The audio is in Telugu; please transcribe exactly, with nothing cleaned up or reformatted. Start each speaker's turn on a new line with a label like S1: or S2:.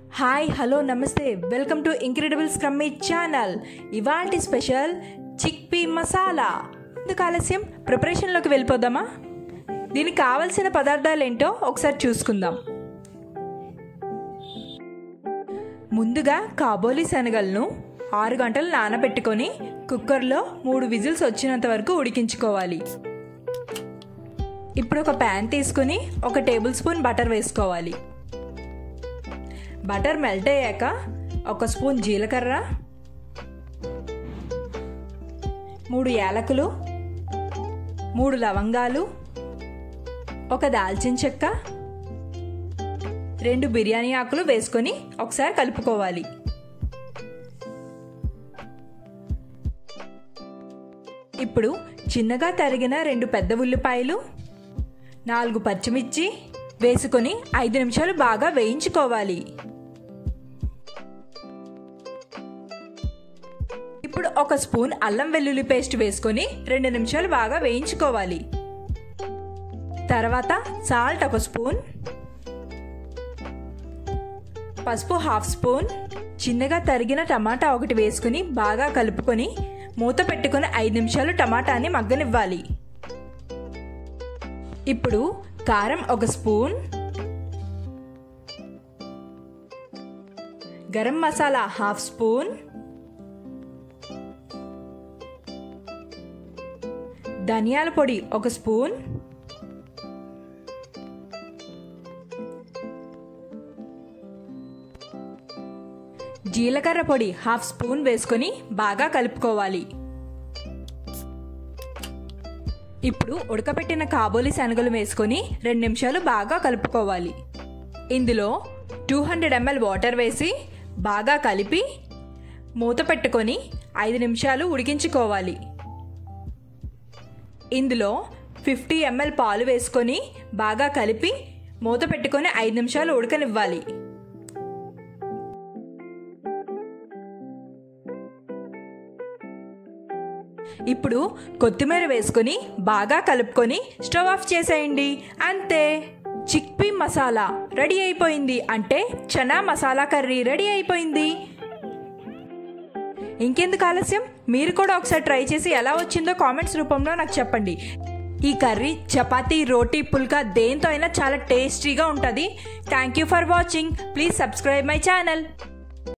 S1: హాయ్ హలో నమస్తే welcome to incredible scrummy channel. ఇవాల్టి స్పెషల్ చిక్ పీ మసాలా. ఎందుకు ఆలస్యం, ప్రిపరేషన్లోకి వెళ్ళిపోదామా? దీనికి కావలసిన పదార్థాలు ఏంటో ఒకసారి చూసుకుందాం. ముందుగా కాబోలి శనగలను ఆరు గంటలు నానబెట్టుకొని కుక్కర్లో మూడు విజిల్స్ వచ్చినంత వరకు ఉడికించుకోవాలి. ఇప్పుడు ఒక ప్యాన్ తీసుకుని ఒక టేబుల్ స్పూన్ బటర్ వేసుకోవాలి. బటర్ మెల్ట్ అయ్యాక ఒక స్పూన్ జీలకర్ర, మూడు యాలకులు, మూడు లవంగాలు, ఒక దాల్చిన చెక్క, రెండు బిర్యానీ ఆకులు వేసుకొని ఒకసారి కలుపుకోవాలి. ఇప్పుడు చిన్నగా తరిగిన రెండు పెద్ద ఉల్లిపాయలు, నాలుగు పచ్చిమిర్చి వేసుకొని ఐదు నిమిషాలు బాగా వేయించుకోవాలి. ఇప్పుడు ఒక స్పూన్ అల్లం వెల్లుల్లి పేస్ట్ వేసుకొని రెండు నిమిషాలు బాగా వేయించుకోవాలి. తర్వాత సాల్ట్ ఒక స్పూన్, పసుపు హాఫ్ స్పూన్, చిన్నగా తరిగిన టమాటా ఒకటి వేసుకుని బాగా కలుపుకొని మూత పెట్టుకుని ఐదు నిమిషాలు టమాటాని మగ్గనివ్వాలి. ఇప్పుడు కారం ఒక spoon, garam masala half spoon, ధనియాల పొడి ఒక స్పూన్, జీలకర్ర పొడి హాఫ్ స్పూన్ వేసుకొని బాగా కలుపుకోవాలి. ఇప్పుడు ఉడకబెట్టిన కాబోలి శనగలు వేసుకొని రెండు నిమిషాలు బాగా కలుపుకోవాలి. ఇందులో టూ హండ్రెడ్ ఎంఎల్ వాటర్ వేసి బాగా కలిపి మూత పెట్టుకొని ఐదు నిమిషాలు ఉడికించుకోవాలి. ఇందులో ఫిఫ్టీ ఎంఎల్ పాలు వేసుకొని బాగా కలిపి మూత పెట్టుకొని ఐదు నిమిషాలు ఉడకనివ్వాలి. ఇప్పుడు కొత్తిమీర వేసుకొని బాగా కలుపుకొని స్టవ్ ఆఫ్ చేసేయండి. అంతే, చిక్ పీ మసాలా రెడీ అయిపోయింది. అంటే చనా మసాలా కర్రీ రెడీ అయిపోయింది. ఇంకెందుకు ఆలస్యం, మీరు కూడా ఒకసారి ట్రై చేసి ఎలా వచ్చిందో కామెంట్స్ రూపంలో నాకు చెప్పండి. ఈ కర్రీ చపాతీ, రోటీ, పుల్కా దేంతో అయినా చాలా టేస్టీగా ఉంటుంది. Thank you for watching. Please subscribe my channel.